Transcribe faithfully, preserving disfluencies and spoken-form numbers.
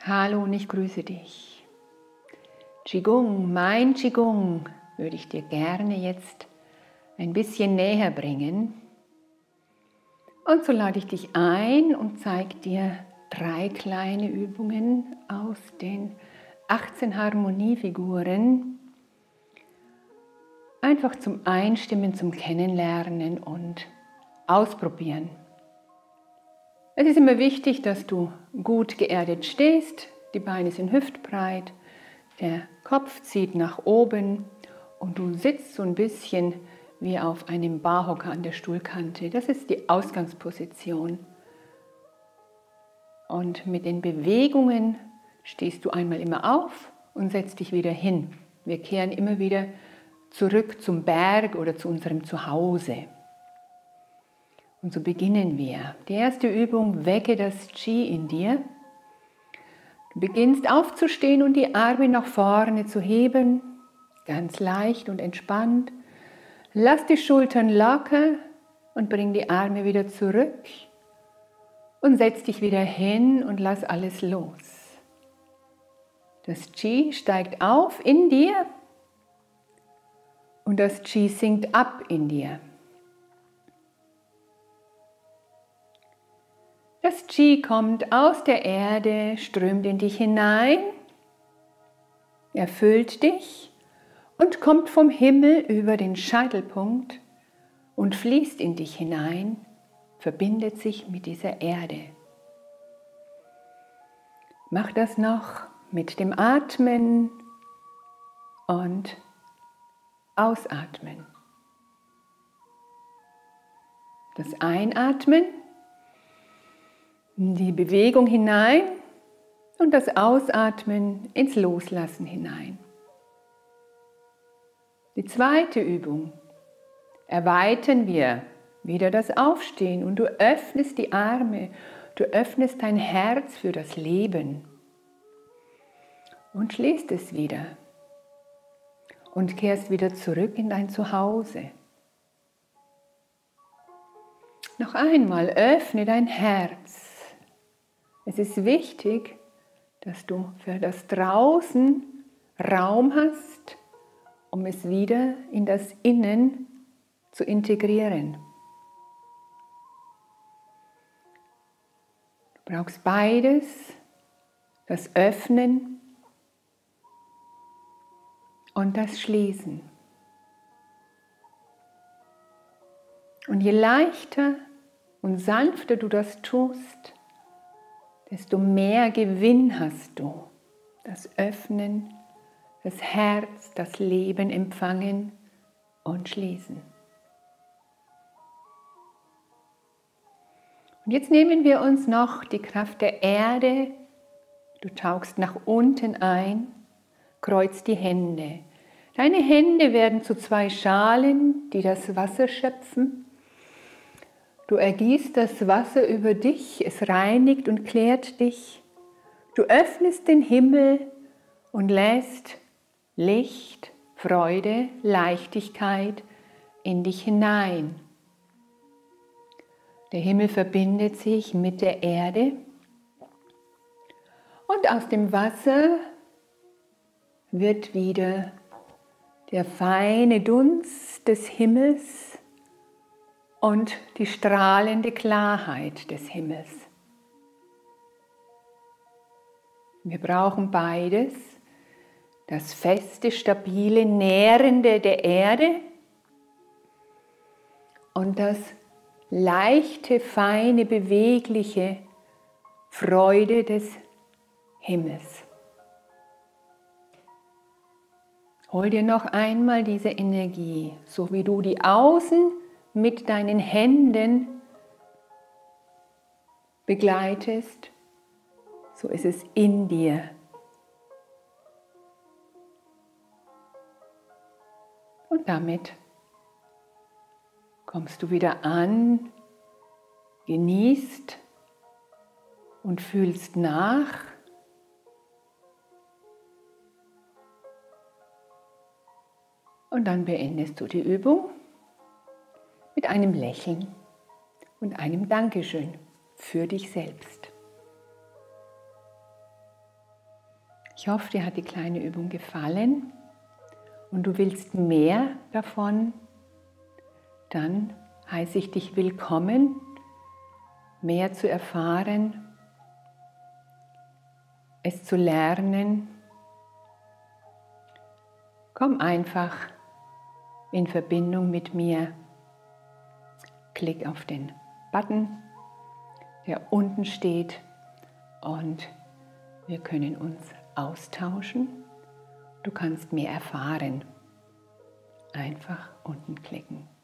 Hallo und ich grüße dich. Qigong, mein Qigong, würde ich dir gerne jetzt ein bisschen näher bringen. Und so lade ich dich ein und zeige dir drei kleine Übungen aus den achtzehn Harmoniefiguren. Einfach zum Einstimmen, zum Kennenlernen und Ausprobieren. Es ist immer wichtig, dass du gut geerdet stehst, die Beine sind hüftbreit, der Kopf zieht nach oben und du sitzt so ein bisschen wie auf einem Barhocker an der Stuhlkante. Das ist die Ausgangsposition. Und mit den Bewegungen stehst du einmal immer auf und setzt dich wieder hin. Wir kehren immer wieder zurück zum Berg oder zu unserem Zuhause. Und so beginnen wir. Die erste Übung, wecke das Qi in dir. Du beginnst aufzustehen und die Arme nach vorne zu heben, ganz leicht und entspannt. Lass die Schultern locker und bring die Arme wieder zurück und setz dich wieder hin und lass alles los. Das Qi steigt auf in dir und das Qi sinkt ab in dir. Das Qi kommt aus der Erde, strömt in dich hinein, erfüllt dich und kommt vom Himmel über den Scheitelpunkt und fließt in dich hinein, verbindet sich mit dieser Erde. Mach das noch mit dem Atmen und Ausatmen. Das Einatmen, die Bewegung hinein und das Ausatmen ins Loslassen hinein. Die zweite Übung. Erweitern wir wieder das Aufstehen und du öffnest die Arme, du öffnest dein Herz für das Leben und schließt es wieder und kehrst wieder zurück in dein Zuhause. Noch einmal, öffne dein Herz. Es ist wichtig, dass du für das Draußen Raum hast, um es wieder in das Innen zu integrieren. Du brauchst beides, das Öffnen und das Schließen. Und je leichter und sanfter du das tust, desto mehr Gewinn hast du. Das Öffnen, das Herz, das Leben empfangen und schließen. Und jetzt nehmen wir uns noch die Kraft der Erde. Du tauchst nach unten ein, kreuzt die Hände. Deine Hände werden zu zwei Schalen, die das Wasser schöpfen. Du ergießt das Wasser über dich, es reinigt und klärt dich. Du öffnest den Himmel und lässt Licht, Freude, Leichtigkeit in dich hinein. Der Himmel verbindet sich mit der Erde und aus dem Wasser wird wieder der feine Dunst des Himmels und die strahlende Klarheit des Himmels. Wir brauchen beides, das feste, stabile, nährende der Erde und das leichte, feine, bewegliche Freude des Himmels. Hol dir noch einmal diese Energie, so wie du die Außen mit deinen Händen begleitest, so ist es in dir. Und damit kommst du wieder an, genießt und fühlst nach. Und dann beendest du die Übung mit einem Lächeln und einem Dankeschön für dich selbst. Ich hoffe, dir hat die kleine Übung gefallen und du willst mehr davon, dann heiße ich dich willkommen, mehr zu erfahren, es zu lernen. Komm einfach in Verbindung mit mir. Klick auf den Button, der unten steht, und wir können uns austauschen. Du kannst mehr erfahren. Einfach unten klicken.